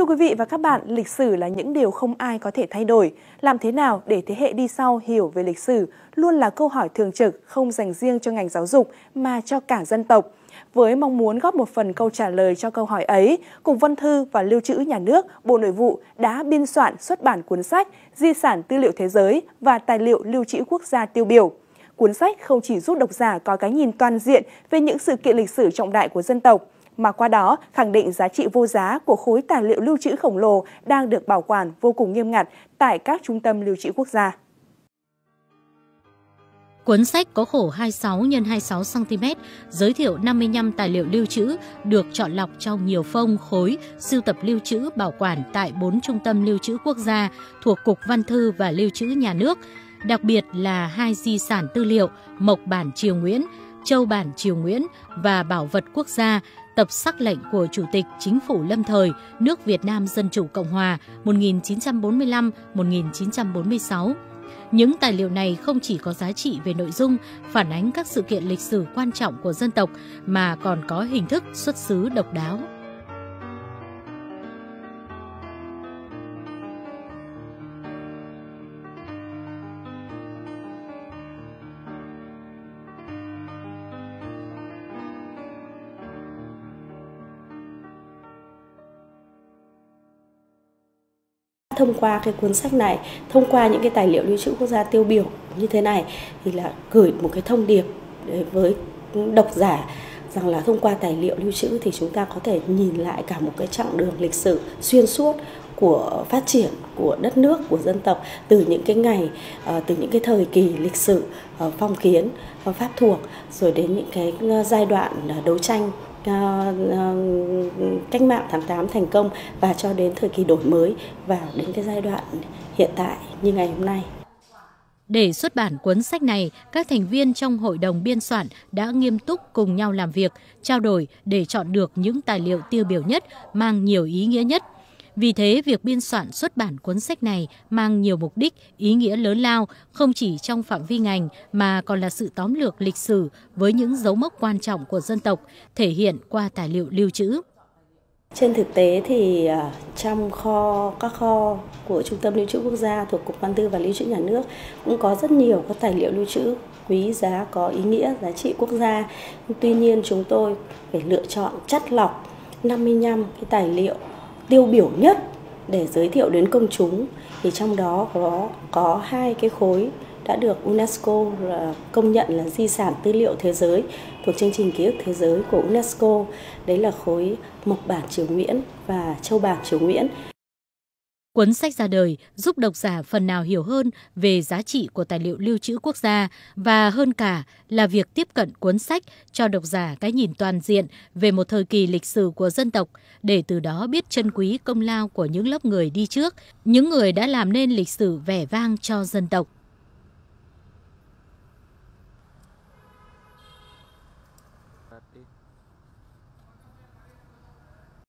Thưa quý vị và các bạn, lịch sử là những điều không ai có thể thay đổi. Làm thế nào để thế hệ đi sau hiểu về lịch sử luôn là câu hỏi thường trực, không dành riêng cho ngành giáo dục mà cho cả dân tộc. Với mong muốn góp một phần câu trả lời cho câu hỏi ấy, Cục Văn thư và Lưu trữ Nhà nước, Bộ Nội vụ đã biên soạn xuất bản cuốn sách Di sản tư liệu thế giới và tài liệu lưu trữ quốc gia tiêu biểu. Cuốn sách không chỉ giúp độc giả có cái nhìn toàn diện về những sự kiện lịch sử trọng đại của dân tộc, mà qua đó khẳng định giá trị vô giá của khối tài liệu lưu trữ khổng lồ đang được bảo quản vô cùng nghiêm ngặt tại các trung tâm lưu trữ quốc gia. Cuốn sách có khổ 26 x 26 cm, giới thiệu 55 tài liệu lưu trữ được chọn lọc trong nhiều phông, khối, sưu tập lưu trữ bảo quản tại 4 trung tâm lưu trữ quốc gia thuộc Cục Văn thư và Lưu trữ Nhà nước, đặc biệt là 2 di sản tư liệu Mộc bản Triều Nguyễn, Châu bản Triều Nguyễn và Bảo vật quốc gia, tập sắc lệnh của Chủ tịch Chính phủ lâm thời nước Việt Nam Dân chủ Cộng hòa 1945-1946. Những tài liệu này không chỉ có giá trị về nội dung, phản ánh các sự kiện lịch sử quan trọng của dân tộc, mà còn có hình thức xuất xứ độc đáo. Thông qua cái cuốn sách này, thông qua những cái tài liệu lưu trữ quốc gia tiêu biểu như thế này thì là gửi một cái thông điệp với độc giả rằng là thông qua tài liệu lưu trữ thì chúng ta có thể nhìn lại cả một cái chặng đường lịch sử xuyên suốt của phát triển của đất nước, của dân tộc, từ những cái ngày, từ những cái thời kỳ lịch sử phong kiến, pháp thuộc, rồi đến những cái giai đoạn đấu tranh cách mạng tháng 8 thành công và cho đến thời kỳ đổi mới và đến cái giai đoạn hiện tại như ngày hôm nay. Để xuất bản cuốn sách này, các thành viên trong hội đồng biên soạn đã nghiêm túc cùng nhau làm việc, trao đổi để chọn được những tài liệu tiêu biểu nhất, mang nhiều ý nghĩa nhất. Vì thế, việc biên soạn xuất bản cuốn sách này mang nhiều mục đích, ý nghĩa lớn lao, không chỉ trong phạm vi ngành mà còn là sự tóm lược lịch sử với những dấu mốc quan trọng của dân tộc, thể hiện qua tài liệu lưu trữ. Trên thực tế thì trong các kho của Trung tâm Lưu trữ Quốc gia thuộc Cục Văn thư và Lưu trữ Nhà nước cũng có rất nhiều các tài liệu lưu trữ quý giá, có ý nghĩa, giá trị quốc gia. Tuy nhiên chúng tôi phải lựa chọn chắt lọc 55 cái tài liệu tiêu biểu nhất để giới thiệu đến công chúng. Thì trong đó có 2 cái khối đã được UNESCO công nhận là di sản tư liệu thế giới thuộc chương trình ký ức thế giới của UNESCO. Đấy là khối Mộc bản Triều Nguyễn và Châu bản Triều Nguyễn. Cuốn sách ra đời giúp độc giả phần nào hiểu hơn về giá trị của tài liệu lưu trữ quốc gia, và hơn cả là việc tiếp cận cuốn sách cho độc giả cái nhìn toàn diện về một thời kỳ lịch sử của dân tộc, để từ đó biết trân quý công lao của những lớp người đi trước, những người đã làm nên lịch sử vẻ vang cho dân tộc.